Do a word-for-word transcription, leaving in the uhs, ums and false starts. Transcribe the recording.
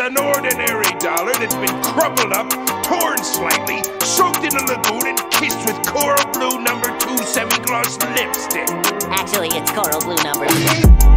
an ordinary dollar that's been crumbled up, torn slightly, soaked in a lagoon, and kissed with coral blue number two semi-gloss lipstick. Actually, it's coral blue number two.